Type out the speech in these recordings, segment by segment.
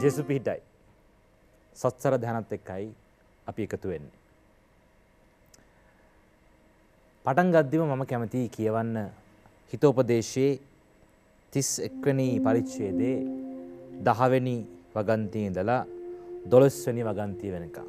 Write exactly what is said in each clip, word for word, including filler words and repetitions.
ජේසු පිහිටයි. සත්සර ධනත් එක්කයි අපි එකතු වෙන්නේ. පටන් ගද්දිම මම කැමතියි කියවන්න හිතෝපදේශයේ තිස් එක්වෙනි පරිච්ඡේදයේ දහවෙනි වගන්තියේ ඉඳලා දොළොස්වෙනි වගන්තිය වෙනකම්.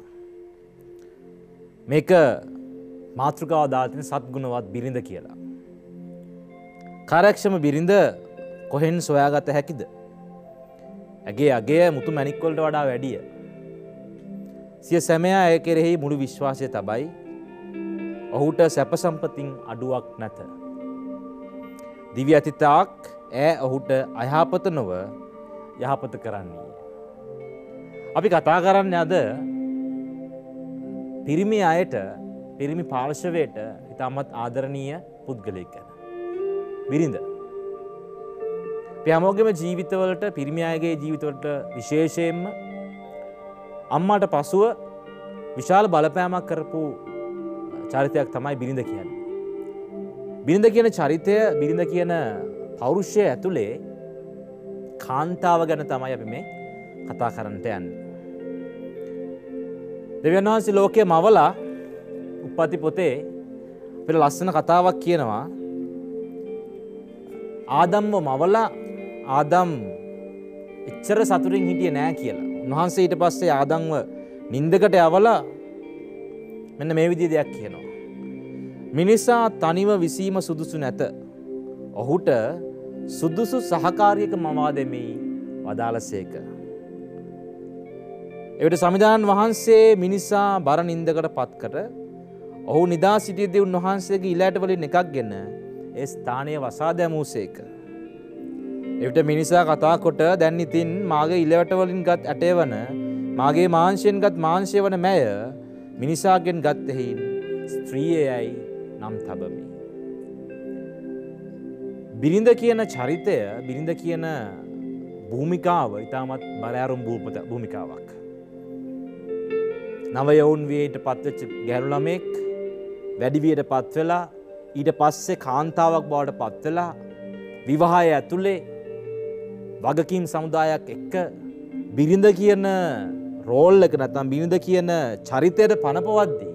මේක මාතෘකාව දාලා තියෙන සත්ගුණවත් බිරිඳ කියලා. කාර්යක්ෂම බිරිඳ කොහෙන් සොයාගත හැකිද? ඇගේ අගය මුතු මැණික් වලට වඩා වැඩිය. සිය සැමියා ඇය කෙරෙහි මුළු විශ්වාසය තබයි. ඔහුට සැප සම්පතින් අඩුවක් නැත. දිව්‍ය අතිතාක් ඈ ඔහුට අයහපත නොව යහපත කරන්නේ. අපි කතා කරන්නේ අද පිරිමි අයට, පිරිමි පාර්ශවයට ඉතාමත් ආදරණීය පුද්ගලයෙක් ගැන. බිරිඳ. අපි හැමෝගෙම ජීවිතවලට, පිරිමි අයගේ ජීවිතවලට විශේෂයෙන්ම අම්මාට පසුව විශාල බලපෑමක් කරපු චරිතයක් තමයි බිරිඳ කියන්නේ. බිරිඳ කියන චරිතය, බිරිඳ කියන පෞරුෂය ඇතුලේ කාන්තාව ගැන තමයි අපි මේ කතා කරන්නට යන්නේ. දෙවියන් වහන්සේ ලෝකයේ මවලා උප්පත්ති පොතේ අපිට ලස්සන කතාවක් කියනවා. ආදම්ව මවලා ආදම් එච්චර සතුටින් හිටියේ නෑ කියලා. උන්වහන්සේ ඊට පස්සේ ආදම්ව නින්දකට යවලා මෙන්න මේ විදිහේ දෙයක් කියනවා. මිනිසා තනිව විසීම සුදුසු නැත. ඔහුට සුදුසු සහකාරියක මවා දෙමි වදාළසේක. එවිට සමිදානන් වහන්සේ මිනිසා බර නින්දකට පත්කට ඔහු නිදා සිටියදී උන්වහන්සේගේ ඉලෑට වලින් එකක්ගෙන ඒ ස්ථානය වසා දැමූසේක. එවිට මිනිසා කතා කොට දැන් ඉතින් මාගේ ඉලවට වලින් ගත් ඇටය වන මාගේ මාංශයෙන් ගත් මාංශය වන මැය මිනිසාගෙන් ගත් එහින් ස්ත්‍රියයි නම් තබමි. බිරිඳ කියන චරිතය, බිරිඳ කියන භූමිකාව ඉතාමත් බලෑරුම් භූමිකාවක්. නව යවුන් වියට පත්වෙච්ච ගැහැණු ළමෙක් වැඩි වියට පත් වෙලා ඊට පස්සේ කාන්තාවක් බවට පත් වෙලා විවාහය ඇතුලේ වගකීම් සමුදායක් එක්ක බිරිඳ කියන රෝල් එක නැත්නම් බිරිඳ කියන චරිතයට පනපවද්දී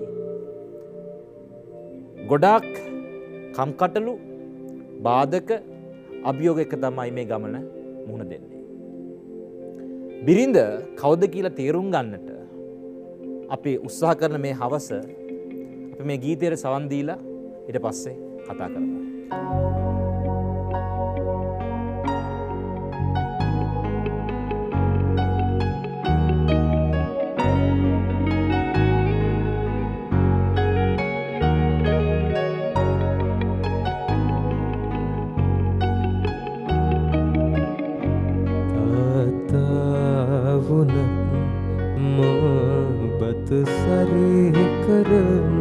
ගොඩාක් කම්කටොළු බාධක අභියෝග එක තමයි මේ ගමන මුහුණ දෙන්නේ. බිරිඳ කවුද කියලා තේරුම් ගන්නට අපි උත්සාහ කරන මේ හවස අපි මේ ගීතයට සවන් දීලා ඊට පස්සේ කතා කරමු. සරි කරන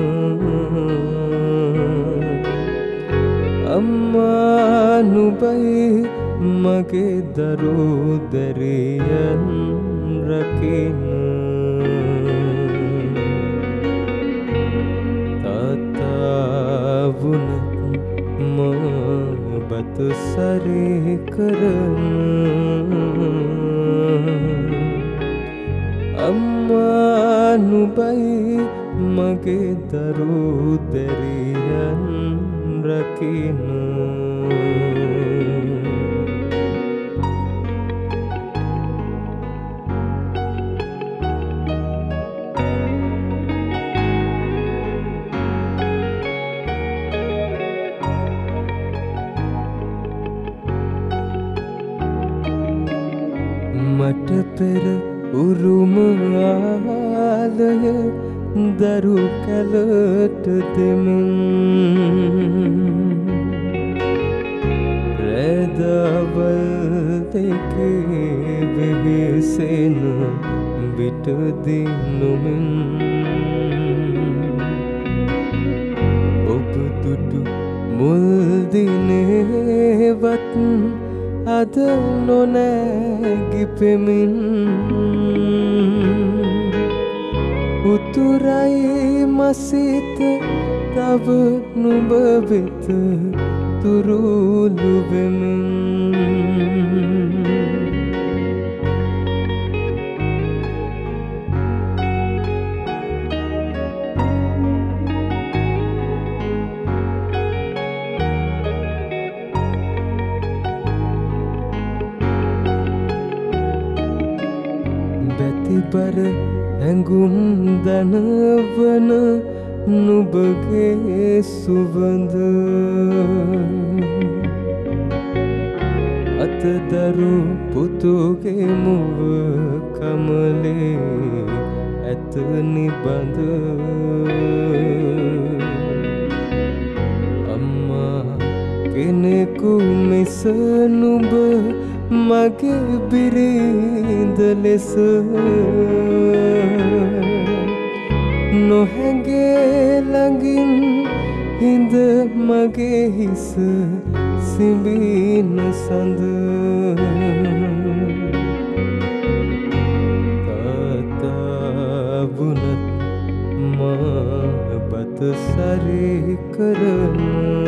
අම්මා නුබයි මගේ දරුවෝ දැරියන් රකින්න තාත්තා වුණත් මා බත සරි කරන අම්මා නුබයි මගේ දරුවෝ දැරියන් රකින්න මට පෙර උරුම ආලය දරු කැලට දෙමින් රැදවල් දෙකේ වෙහෙසෙන විට දිනුමින් ඔබ දුටු මුල් දිනේවත් අද නොනැගිපෙමින් උතුරයි මසිත තව නුඹ වෙත තුරුළු වෙමින් බැතිබර ඇඟුම් දනවන නුඹගේ සුවඳ අතදරු පුතුගේ මුව කමලේ ඇත නිබඳ අම්මා කෙනෙකු මිස නුඹ මගේ බිරිඳ ලෙස නොහැඟේ ළඟින් හිඳ මගේ හිස සිඹින සඳ තාතා වුණත් මා බත සරි කරන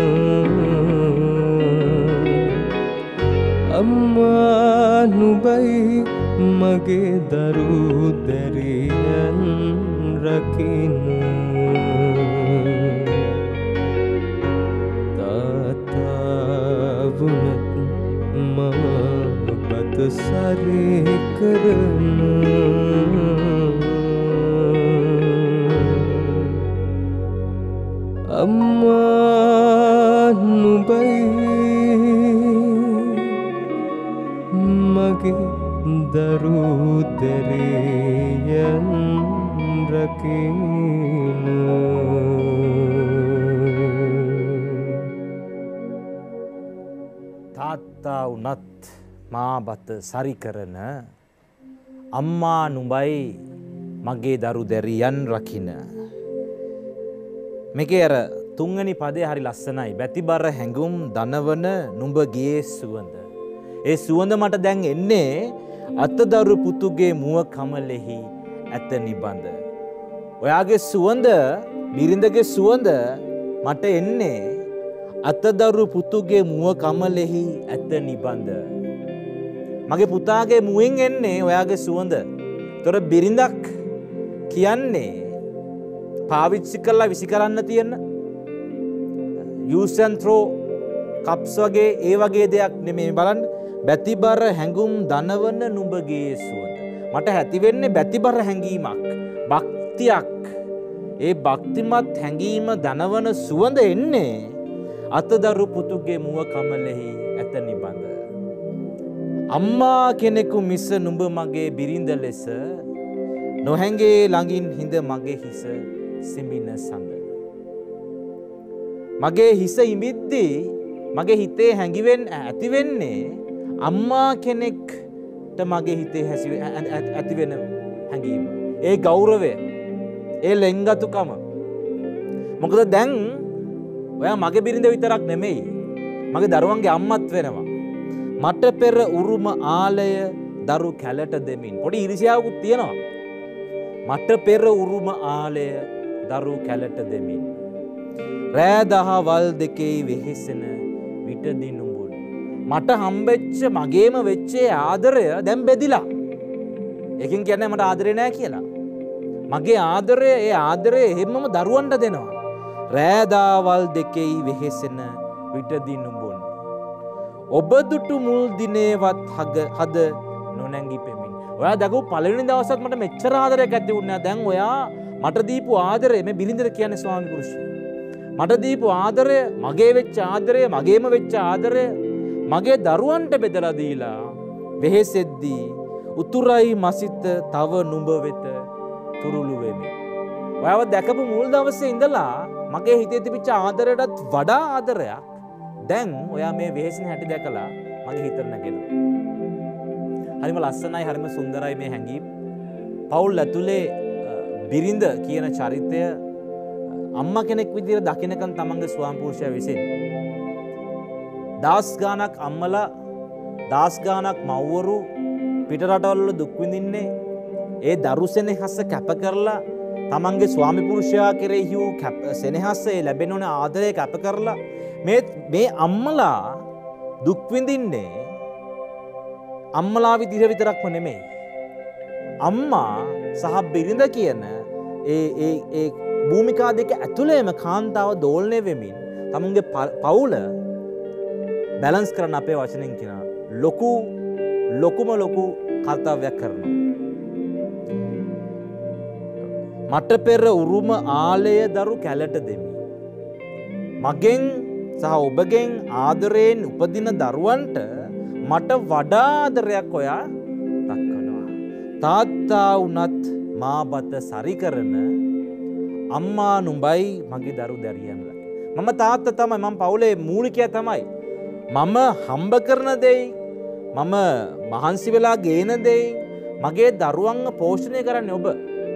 අම්මා නුඹයි මගේ දරු දැරියන් රකින්න තාතා වුණත් මා බත සරි කරන අම්මා නුඹයි මගේ දරු දැරියන් රකින්න තාත්තා වුණත් මා බත සරි කරන අම්මා නුඹයි මගේ දරු දැරියන් රකින්න මේකේ අර තුන්වෙනි පදේ හරි ලස්සනයි බැතිබර හැඟුම් දනවන නුඹගේ සුවඳ ඒ සුවඳ මට දැන් එන්නේ අතදරු පුතුගේ මුව කමලෙහි ඇත නිබඳ. ඔයාගේ සුවඳ බිරිඳගේ සුවඳ මට එන්නේ අතදරු පුතුගේ මුව කමලෙහි ඇත නිබඳ. මගේ පුතාගේ මුවෙන් එන්නේ ඔයාගේ සුවඳ. තොර බිරිඳක් කියන්නේ පාවිච්චි කරලා විසි කරන්න තියෙන use and throw cups වගේ ඒ වගේ දෙයක් නෙමෙයි බලන්න. බැතිබර හැඟුම් දනවන නුඹගේ සුවඳ. මට ඇති වෙන්නේ බැතිබර හැඟීමක්, භක්තියක්. ඒ භක්තිමත් හැඟීම දනවන සුවඳ එන්නේ අතදරු පුතුගේ මුව කමලෙහි ඇත නිබඳ. අම්මා කෙනෙකු මිස නුඹ මගේ බිරිඳ ලෙස නොහැඟේ ළඟින් හිඳ මගේ හිස සිඹින සඳ. මගේ හිස ඉඹිද්දී මගේ හිතේ හැඟිවෙන් ඇති වෙන්නේ අම්මා කෙනෙක්ට මගේ හිතේ ඇති වෙන හැඟීම. ඒ ගෞරවය, ඒ ලෙන්ගතුකම. මොකද දැන් ඔයා මගේ බිරිඳ විතරක් නෙමෙයි. මගේ දරුවන්ගේ අම්මත් වෙනවා. මට පෙර උරුම ආලය දරු කැලට දෙමින්. පොඩි ඉරිසියාවකුත් තියෙනවා. මට පෙර උරුම ආලය දරු කැලට දෙමින්. රෑ දහවල් දෙකේ වෙහෙසෙන විටදී නුඹුන්. මට හම්බෙච්ච මගේම වෙච්චේ ආදරය දැන් බෙදිලා. ඒකින් කියන්නේ මට ආදරේ නෑ කියලා. මගේ ආදරය ඒ ආදරය එහෙමම දරුවන්ට දෙනවා. රෑ දහවල් දෙකේ වෙහෙසෙන විටදී නුඹුන්. ඔබ දුටු මුල් දිනේවත් හද නොනැඟි පෙමින්. ඔයා දකපු පළවෙනි දවසත් මට මෙච්චර ආදරයක් ඇති වුණා. දැන් ඔයා මට දීපු ආදරය මේ බිරිඳට කියන්නේ ස්වාමි පුරුෂයා. මට දීපු ආදරය, මගේ වෙච්ච ආදරය, මගේම වෙච්ච ආදරය මගේ දරුවන්ට බෙදලා දීලා වෙහෙසෙද්දී උතුරයි මසිත තව නුඹ වෙත තුරුළු වෙමි. ඔයාව දැකපු මුල් දවසේ ඉඳලා මගේ හිතේ තිබිච්ච ආදරයටත් වඩා ආදරයක් දැන් ඔයා මේ වෙහෙසින හැටි දැකලා මගේ හිතට නැගෙනවා. හරිම ලස්සනයි, හරිම සුන්දරයි මේ හැඟීම්. පවුල් ඇතුලේ බිරිඳ කියන චරිතය අම්මා කෙනෙක් විදිහට දකින්නකන් තමන්ගේ ස්වාම පුරුෂයා විසින් දාස් ගානක් අම්මලා දාස් ගානක් මව්වරු පිට රටවල දුක් විඳින්නේ ඒ දරු සෙනෙහස කැප කරලා තමන්ගේ ස්වාමි පුරුෂයා කෙරෙහි වූ සෙනෙහස ඒ ලැබෙන ඕන ආදරය කැප කරලා මේ මේ අම්මලා දුක් විඳින්නේ අම්මලා විදිහ විතරක්ම නෙමෙයි. අම්මා සහ බිරිඳ කියන ඒ ඒ ඒ භූමිකා දෙක ඇතුළේම කාන්තාව දෝලණය වෙමින් තමුන්ගේ පවුල බැලන්ස් කරන්න අපේ වචනෙන් කියන ලොකු ලොකුම ලොකු කර්තව්‍යයක් කරනවා. මට පෙර උරුම ආලය දරු කැලට දෙමි. මගෙන් සහ ඔබගෙන් ආදරයෙන් උපදින දරුවන්ට මට වඩා ආදරයක් ඔයා දක්වනවා. තාත්තා වුණත් මාබත සරි කරන අම්මා නුඹයි මගේ දරු දැරියන් ලකි. මම තාත්තා තමයි, මම පවුලේ මූලිකයා තමයි. මම හම්බ කරන දෙයි, මම මහන්සි වෙලා ගේන දෙයි, මගේ දරුවන්ව පෝෂණය කරන්නේ ඔබ.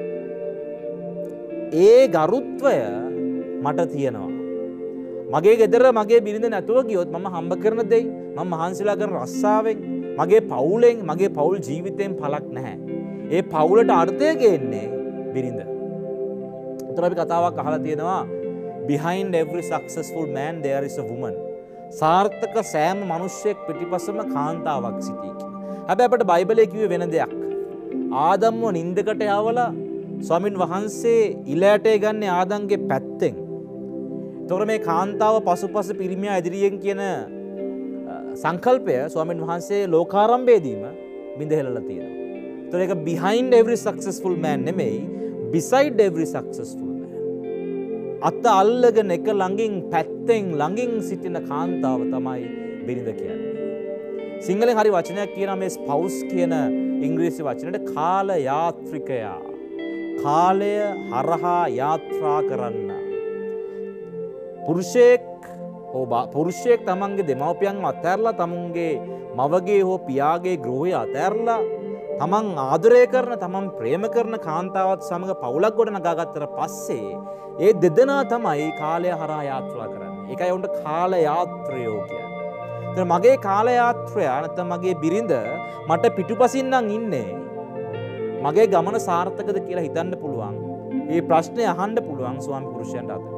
ඒ ගරුත්වය මට තියෙනවා. මගේ ගෙදර මගේ බිරිඳ නැතුව ගියොත් මම හම්බ කරන දෙයි, මම මහන්සිලා කරන රස්සාවෙන්, මගේ පවුලෙන්, මගේ පවුල් ජීවිතයෙන් පළක් නැහැ. ඒ පවුලට අර්ථය ගේන්නේ බිරිඳ. උතර අපි කතාවක් අහලා තියෙනවා, behind every successful man there is a woman. සාර්ථක සෑම මිනිසෙක් පිටිපස්සම කාන්තාවක් සිටී කියලා. හැබැයි අපිට බයිබලයේ කිව්වේ වෙන දෙයක්. ආදම්ව නින්දකට යවලා ස්වාමින් වහන්සේ ඉලෑටේ ගන්න ආදම්ගේ පැත්තෙන්. එතකොට මේ කාන්තාව පසුපස පිරිමියා ඉදිරියෙන් කියන සංකල්පය ස්වාමින් වහන්සේ ලෝකාරම්භයේදීම බිඳහෙලලා තියෙනවා. එතකොට ඒක behind every successful man නෙමෙයි, beside every successful man. අත අල්ලගෙන එක ළඟින් පැත්තෙන් ළඟින් සිටින කාන්තාව තමයි බිරිඳ කියන්නේ. සිංහලෙන් හරි වචනයක් කියනවා මේ ස්පවුස් කියන ඉංග්‍රීසි වචනයට කාල යාත්‍රිකයා. කාලය හරහා යාත්‍රා කරන්න. පුරුෂයෙක් හෝ පුරුෂයෙක් තමන්ගේ දෙමව්පියන්ව අතහැරලා තමුන්ගේ මවගේ හෝ පියාගේ ගෘහය අතහැරලා තමන් ආදරය කරන, තමන් ප්‍රේම කරන කාන්තාවත් සමග පවුලක් ගොඩනගාගත්තට පස්සේ ඒ දෙදෙනා තමයි කාලය හරහා යාත්‍රා කරන්නේ. ඒකයි උන්ට කාල යාත්‍රයෝ කියන්නේ. එතන මගේ කාල යාත්‍රය නැත්නම් මගේ බිරිඳ මට පිටුපසින් නම් ඉන්නේ. මගේ ගමන සාර්ථකද කියලා හිතන්න පුළුවන්. මේ ප්‍රශ්නේ අහන්න පුළුවන් ස්වාමි පුරුෂයන්ට අතර.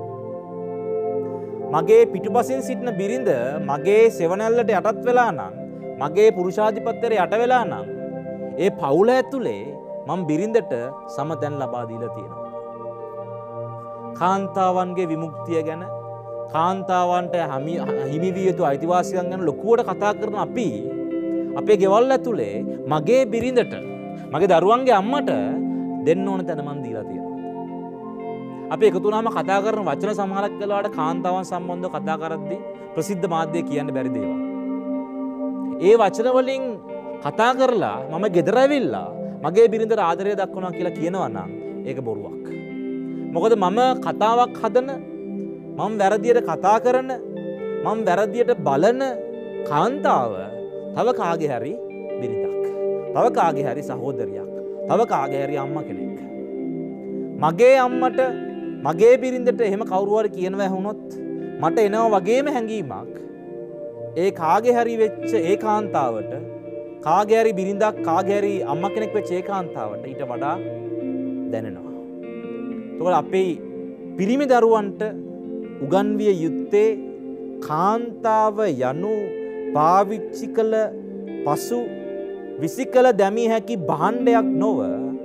මගේ පිටුපසින් සිටින බිරිඳ මගේ සෙවණැල්ලට යටත් වෙලා නම්, මගේ පුරුෂාධිපත්‍යයට යට වෙලා නම්, ඒ පවුල ඇතුලේ මම බිරිඳට සමතැන් ලබා දීලා තියෙනවා. කාන්තාවන්ගේ විමුක්තිය ගැන, කාන්තාවන්ට හිමි විය යුතු අයිතිවාසිකම් ගැන ලොකුවට කතා කරන අපි අපේ ගෙවල් ඇතුලේ මගේ බිරිඳට, මගේ දරුවන්ගේ අම්මට දෙන්න ඕන තැන මන් දීලා තියෙනවා. අපි එකතු වුණාම කතා කරන වචන සමහරක් වෙලාවට කාන්තාවන් සම්බන්ධව කතා කරද්දී ප්‍රසිද්ධ මාධ්‍යයේ කියන්න බැරි දේවල්. ඒ වචන වලින් කතා කරලා මම ගෙදර ඇවිල්ලා මගේ බිරිඳට ආදරය දක්වනවා කියලා කියනවා නම් ඒක බොරුවක්. මොකද මම කතාවක් හදන, මම වැරදියට කතා කරන, මම වැරදියට බලන කාන්තාව තව කාගේ හරි බිරිඳක්, තව කාගේ හරි සහෝදරියක්, තව කාගේ හරි අම්මා කෙනෙක්. මගේ අම්මට, මගේ බිරිඳට එහෙම කවුරු හරි කියනවා ඇහුනොත් මට එනවා වගේම හැඟීමක් ඒ කාගේ හරි වෙච්ච ඒ කාන්තාවට, කාගේ හරි බිරිඳක්, කාගේ හරි අම්මා කෙනෙක් වෙච්ච ඒ කාන්තාවට ඊට වඩා දැනෙනවා. එතකොට අපේ පිරිමි දරුවන්ට උගන්විය යුත්තේ කාන්තාව යනු පාවිච්චි කළ පසු විසිකල දැමිය හැකි භාණ්ඩයක් නොව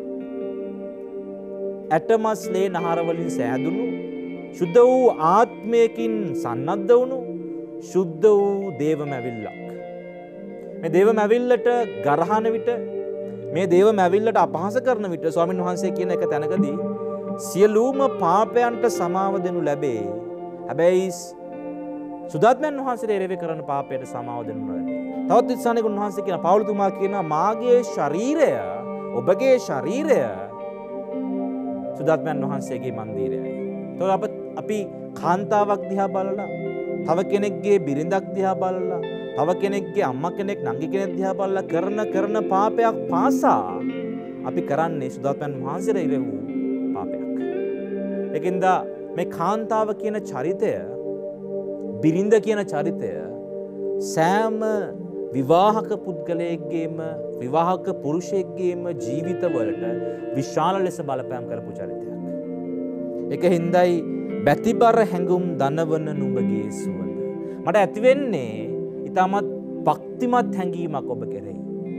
ඇටමස්ලේ නහර වලින් සෑදුණු, සුද්ධ වූ ආත්මයකින් සන්නද්ධ වුණු, සුද්ධ වූ දේව මැවිල්ලක්. මේ දේව මැවිල්ලට ගරහන විට, මේ දේව මැවිල්ලට අපහාස කරන විට ස්වාමීන් වහන්සේ කියන එක තැනකදී සියලුම පාපයන්ට සමාව දෙනු ලැබේ. හැබැයි සුදාත්මයන් වහන්සේට එරෙවි කරන පාපයට සමාව දෙනු ලැබේ. තවත් ඉස්සානෙක උන්වහන්සේ කියන පවුලතුමා කියනවා මාගේ ශරීරය, ඔබගේ ශරීරය සුදාත්මයන් වහන්සේගේ මන්දිරයයි. එතකොට අප අපි කාන්තාවක් දිහා බලලා, තව කෙනෙක්ගේ බිරිඳක් දිහා බලලා, තව කෙනෙක්ගේ අම්මා කෙනෙක්, නංගි කෙනෙක් දිහා බලලා කරන කරන පාපයක් පාසා අපි කරන්නේ සුදාත්මයන් වහන්සේට ඉරෙව් පාපයක්. ඒකින්ද මේ කාන්තාව කියන චරිතය, බිරිඳ කියන චරිතය සෑම විවාහක පුද්ගලයෙක්ගේම, විවාහක පුරුෂයෙක්ගේම ජීවිතවලට විශාල ලෙස බලපෑම් කරපු චරිතයක්. ඒක හින්දායි බැතිබර හැඟුම් දනවන නුඹගේ සුවඳ. මට ඇති වෙන්නේ ඊටමත් භක්තිමත් හැඟීමක් ඔබ කෙරෙහි.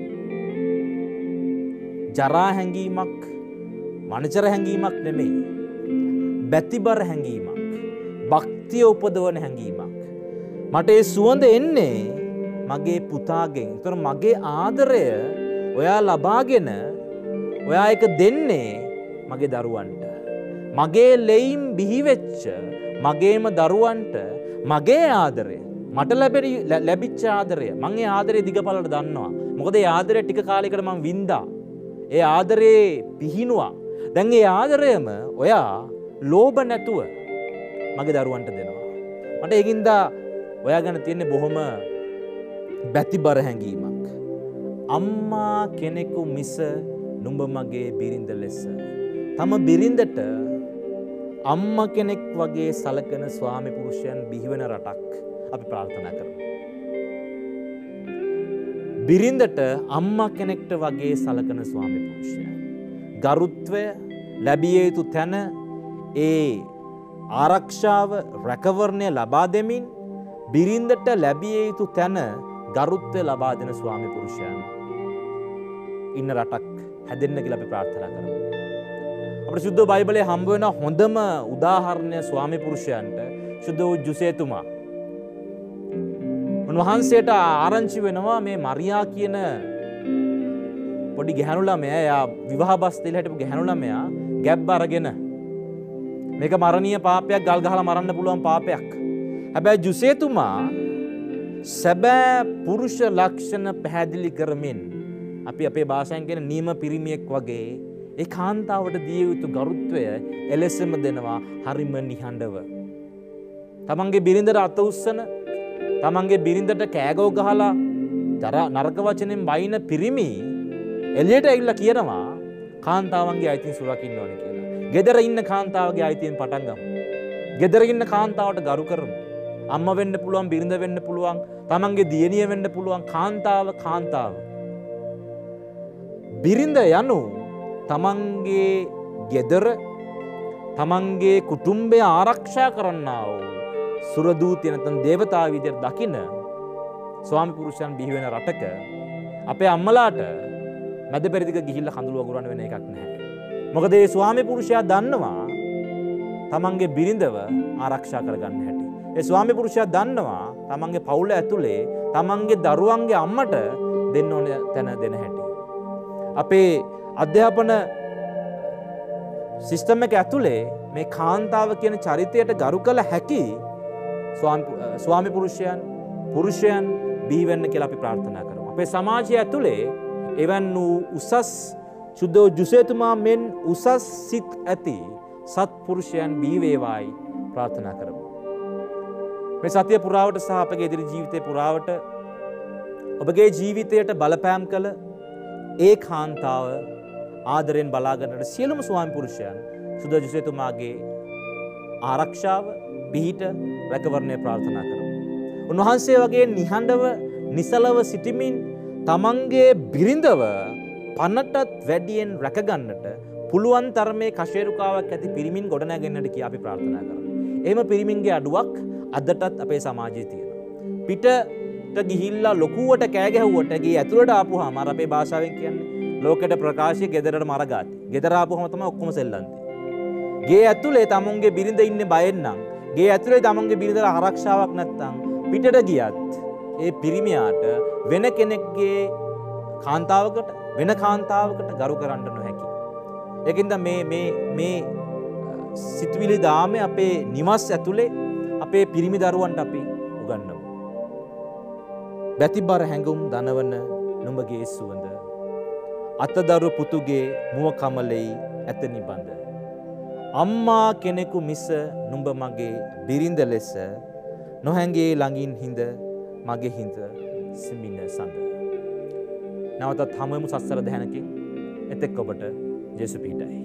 ජරා හැඟීමක්, මනචර හැඟීමක් නෙමෙයි. බැතිබර හැඟීමක්, භක්තිය උපදවන හැඟීමක්. මට ඒ සුවඳ එන්නේ මගේ පුතාගෙන්. ඒතර මගේ ආදරය ඔයා ලබාගෙන ඔයා එක දෙන්නේ මගේ දරුවන්ට. මගේ ලෙයින් බිහිවෙච්ච මගේම දරුවන්ට මගේ ආදරය මට ලැබිච්ච ආදරය මං ඒ ආදරේ දිගපළට දන්නවා. මොකද ඒ ආදරය ටික කාලයකට මං වින්දා. ඒ ආදරේ පිහිනුවා. දැන් ඒ ආදරයම ඔයා ලෝභ නැතුව මගේ දරුවන්ට දෙනවා. මට ඒකින්ද ඔයා ගැන තියෙන්නේ බොහොම බැතිබර හැඟීමක්. අම්මා කෙනෙකු මිස නුඹ මගේ බිරිඳ ලෙස. තම බිරිඳට අම්මා කෙනෙක් වගේ සලකන ස්වාමි පුරුෂයන් බිහිවෙන රටක් අපි ප්‍රාර්ථනා කරමු. බිරිඳට අම්මා කෙනෙක්ට වගේ සලකන ස්වාමි පුරුෂයන්. ගරුත්වය ලැබිය යුතු තැන ඒ ආරක්ෂාව රැකවරණය ලබා දෙමින් බිරිඳට ලැබිය යුතු තැන ගරුත්වය ලබා දෙන ස්වාමි පුරුෂයන් ඉන්න රටක් හැදෙන්න කියලා අපි ප්‍රාර්ථනා කරමු. අපිට සුද්ධ බයිබලයේ හම්බ වෙන හොඳම උදාහරණය ස්වාමි පුරුෂයන්ට සුද්ධ වූ ජුසේතුමා. උන්වහන්සේට ආරංචි වෙනවා මේ මරියා කියන පොඩි ගැහැණු ළමයා, එයා විවාහ බස් දෙල හිටපු ගැහැණු ළමයා ගැබ් අරගෙන මේක මරණීය පාපයක්, ගල් ගහලා මරන්න පුළුවන් පාපයක්. හැබැයි ජුසේතුමා සැබෑ පුරුෂ ලක්ෂණ පැහැදිලි කරමින් අපි අපේ භාෂාවෙන් කියන නියම පිරිමියෙක් වගේ ඒ කාන්තාවට දිය යුතු ගරුත්වය එලෙසම දෙනවා, හරිම නිහඬව. තමන්ගේ බිරිඳට අත උස්සන, තමන්ගේ බිරිඳට කෑගෝ ගහලා නරක වචනෙන් වයින් පිරිමි එළියට ඇවිල්ලා කියනවා කාන්තාවන්ගේ අයිතීන් සුරකින්න ඕනේ කියලා. ගෙදර ඉන්න කාන්තාවගේ අයිතීන් පටන් ගමු. ගෙදර ඉන්න කාන්තාවට ගරු කරමු. අම්මා වෙන්න පුළුවන්, බිරිඳ වෙන්න පුළුවන්, තමන්ගේ දියණිය වෙන්න පුළුවන්. කාන්තාව කාන්තාව. බිරිඳ යනු තමන්ගේ ගෙදර, තමන්ගේ කුටුම්බය ආරක්ෂා කරන්නා වූ සුරදූතිය නැත්නම් දේවතාව විදියට දකින ස්වාමි පුරුෂයන් බිහි වෙන රටක අපේ අම්මලාට මැද පෙරදිග ගිහිල්ලා කඳුළු වගුරන්න වෙන එකක් නැහැ. මොකද මේ ස්වාමි පුරුෂයා දන්නවා තමන්ගේ බිරිඳව ආරක්ෂා කරගන්න හැටි. ඒ ස්වාමි පුරුෂයා දන්නවා තමන්ගේ පවුල ඇතුලේ තමන්ගේ දරුවන්ගේ අම්මට දෙන්න ඕන තැන දෙන හැටි. අපේ අධ්‍යාපන සිස්ටම් එක ඇතුලේ මේ කාන්තාව කියන චරිතයට ගරු කළ හැකි ස්වාමි පුරුෂයන් පුරුෂයන් බිහි වෙන්න කියලා අපි ප්‍රාර්ථනා කරමු. අපේ සමාජය ඇතුලේ එවන් වූ උසස් සුද්ධ ජුසේතුමා මෙන් උසස් සිත් ඇති සත්පුරුෂයන් බිහි වේවායි ප්‍රාර්ථනා කරමු. මේ සතිය පුරාවට සහ අපගේ ඉදිරි ජීවිතේ පුරාවට ඔබගේ ජීවිතයට බලපෑම් කළ ඒ කාන්තාව ආදරෙන් බලා ගන්නට සියලුම ස්වාමි පුරුෂයන් සුද්ධ ජුසේතුමාගේ ආරක්ෂාව, පිහිට, රැකවරණය ප්‍රාර්ථනා කරමු. උන්වහන්සේ වගේ නිහඬව නිසලව සිටිමින් තමන්ගේ බිරිඳව පනටත් වැඩියෙන් රැකගන්නට පුළුවන් තරමේ කශේරුකාවක් ඇති පිරිමින් ගොඩනැගෙන්නට කියා අපි ප්‍රාර්ථනා කරමු. එහෙම පිරිමින්ගේ අඩුවක් අදටත් අපේ සමාජයේ තියෙනවා. පිටට ගිහිල්ලා ලොකුවට කෑ ගැහුවට ගේ ඇතුළට ආපුවාම අර අපේ භාෂාවෙන් කියන්නේ ලෝකෙට ප්‍රකාශය ගෙදරට මරගාති. ගෙදර ආපුවම තමයි ඔක්කොම සෙල්ලන්නේ. ගේ ඇතුලේ තමුන්ගේ බිරිඳ ඉන්නේ බයෙන් නම්, ගේ ඇතුලේ තමුන්ගේ බිරිඳට ආරක්ෂාවක් නැත්නම් පිටට ගියත් ඒ පිරිමියාට වෙන කෙනෙක්ගේ කාන්තාවකට වෙන කාන්තාවකට ගරු කරන්න නොහැකි. ඒකින්ද මේ මේ මේ සිතුවිලි දාමේ අපේ නිවස් ඇතුලේ අපේ පිරිමි දරුවන්ට අපි උගන්වමු. බැතිබර හැඟුම් දනවන නුඹගේ සුවඳ අතදරු පුතුගේ මුව කමලෙයි ඇත නිබඳ. අම්මා කෙනෙකු මිස නුඹ මගේ බිරිඳ ලෙස නොහැඟේ ළඟින් හිඳ මගේ හිඳ සිමින සඳ. නැවතත් හමුවෙමු සස්සර දැහැනකින්. එතෙක් ඔබට ජේසු පිහිටයි.